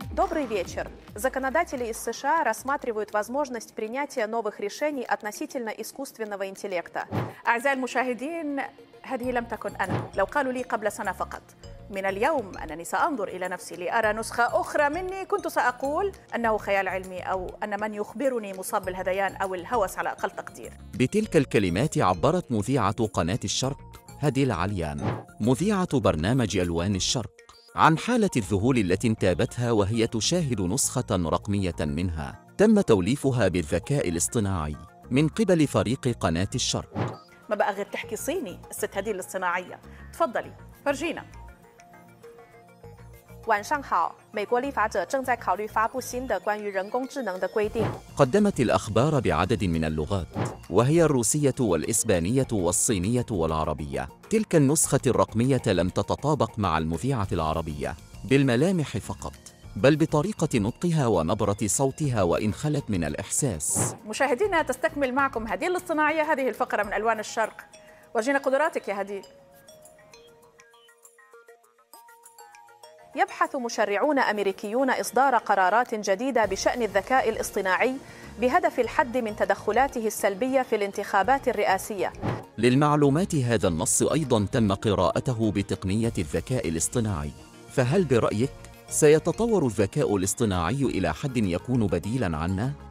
Добрый вечер. Законодатели из США рассматривают возможность принятия новых решений относительно искусственного интеллекта. أعزائي المشاهدين، هذه لم تكن أنا. لو قالوا لي قبل سنة فقط من اليوم أنني سأنظر إلى نفسي لأرى نسخة أخرى مني، كنت سأقول أنه خيال علمي أو أن من يخبرني مصاب بالهذيان أو الهوس على أقل تقدير. بتلك الكلمات عبرت مذيعة قناة الشرق هديل عليان مذيعة برنامج ألوان الشرق عن حالة الذهول التي انتابتها وهي تشاهد نسخة رقمية منها تم توليفها بالذكاء الاصطناعي من قبل فريق قناة الشرق. ما بقى غير تحكي صيني الست هديل الاصطناعية. تفضلي فرجينا. 晚上好，美国立法者正在考虑发布新的关于人工智能的规定。 قدمت الأخبار بعدد من اللغات وهي الروسية والإسبانية والصينية والعربية. تلك النسخة الرقمية لم تتطابق مع المذيعة العربية بالملامح فقط، بل بطريقة نطقها ونبرة صوتها وإن خلت من الإحساس. مشاهدينا، تستكمل معكم هديل الاصطناعية هذه الفقرة من ألوان الشرق. ورجينا قدراتك يا هديل. يبحث مشرعون أمريكيون إصدار قرارات جديدة بشأن الذكاء الاصطناعي بهدف الحد من تدخلاته السلبية في الانتخابات الرئاسية. للمعلومات، هذا النص أيضاً تم قراءته بتقنية الذكاء الاصطناعي. فهل برأيك سيتطور الذكاء الاصطناعي إلى حد يكون بديلاً عنا؟